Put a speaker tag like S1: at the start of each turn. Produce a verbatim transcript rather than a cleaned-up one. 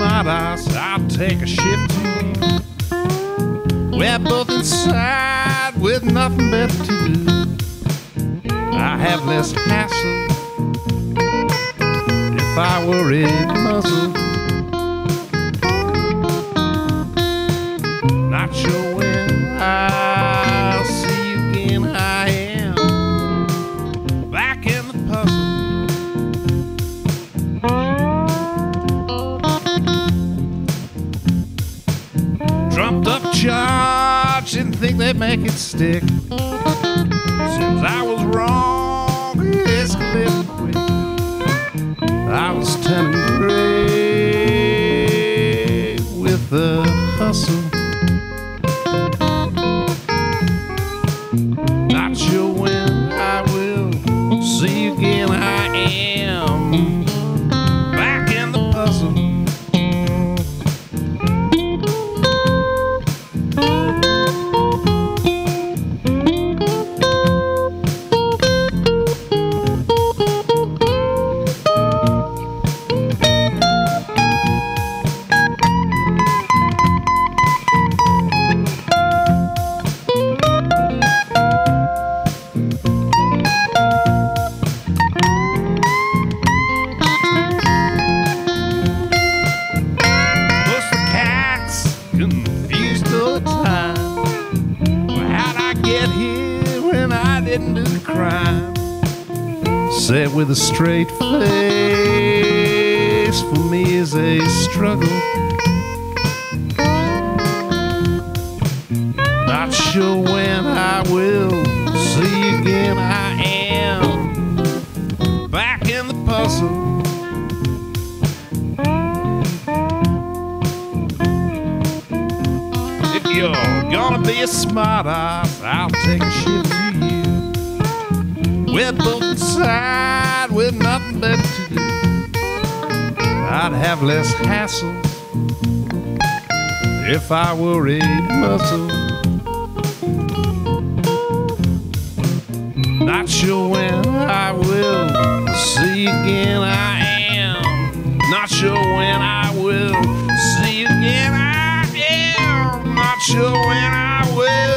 S1: smart ass, I'll take a shift. We're both inside with nothing better to do. I have less hassle if I were a muzzle. Not sure when I'll see you again. I am back in the puzzle. Trumped up charge, didn't think they'd make it stick. Since I was wrong, it escalated quick. I was turning gray with the hustle. Not sure when I will see you again. I am back in the puzzle. Confused all the time. Well, how'd I get here when I didn't do the crime? Said with a straight face, for me is a struggle. Not sure when I will see you again. I am back in the puzzle. You're gonna be a smart ass, I'll take a shift to you. We're both inside with nothing better to do. I'd have less hassle if I were a muzzle. Not sure when I will see you again. I am not sure when I will see you again. I am not sure when I will.